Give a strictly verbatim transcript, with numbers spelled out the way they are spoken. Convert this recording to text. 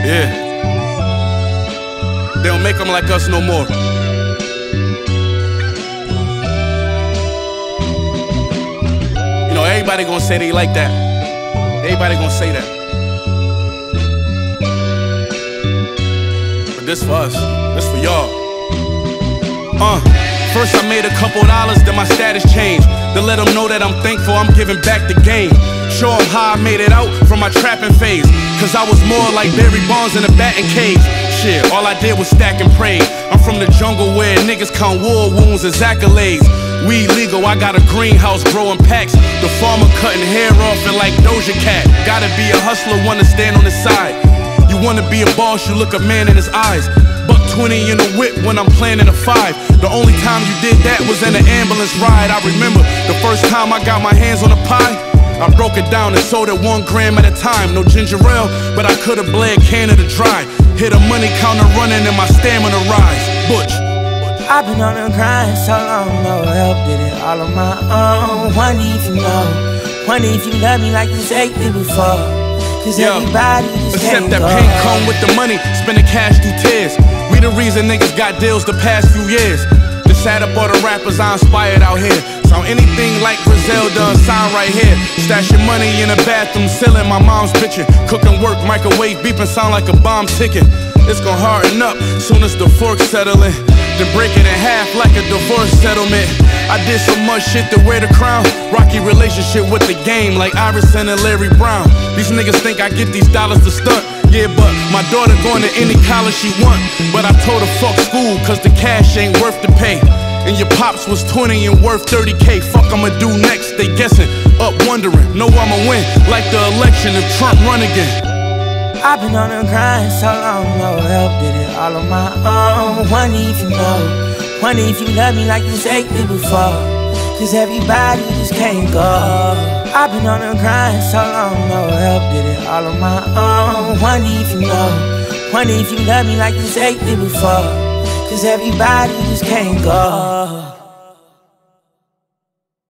Yeah. They don't make them like us no more. You know, everybody gonna say they like that. Everybody gonna say that. But this for us. This for y'all. Uh. First I made a couple dollars, then my status changed. To let them know that I'm thankful, I'm giving back the game. Show them how I made it out from my trapping phase. Cause I was more like Barry Bonds in a batting cage. Shit, all I did was stack and pray. I'm from the jungle where niggas count war wounds as accolades. Weed legal, I got a greenhouse growing packs. The farmer cutting hair off it like Doja Cat. Gotta be a hustler, wanna stand on the side. You wanna be a boss, you look a man in his eyes. Buck twenty in the whip when I'm planning a five. The only time you did that was in an ambulance ride. I remember the first time I got my hands on a pie. I broke it down and sold it one gram at a time. No ginger ale, but I could've bled Canada dry. Hit a money counter running and my stamina rise. Butch. I've been on the grind so long, no help, did it all on my own. Wonder if you know, wonder if you love me like you said it before. Cause yeah. Everybody just Except can't that go. pain come with the money, spending cash through tears. We the reason niggas got deals the past few years. This sat up all the rappers I inspired out here. Sound anything like Griselda, sign right here. Stash your money in the bathroom, selling my mom's picture. Cooking work, microwave beeping, sound like a bomb ticking. It's gon' harden up soon as the fork settling. Then break it in half like a divorce settlement. I did so much shit to wear the crown. Rocky relationship with the game like Iverson and Larry Brown. These niggas think I get these dollars to stunt. Yeah, but my daughter going to any college she want. But I told her fuck school cause the cash ain't worth the pay. And your pops was twenty and worth thirty K. Fuck I'ma do next, they guessing, up wondering. Know I'ma win like the election if Trump run again. I've been on the grind so long, no help, did it all on my own. Wonder if you know, wonder if you love me like you said it before. Cause everybody just can't go. I've been on the grind so long, no help, did it all on my own. Wonder if you know, wonder if you love me like you said it before. Cause everybody just can't go.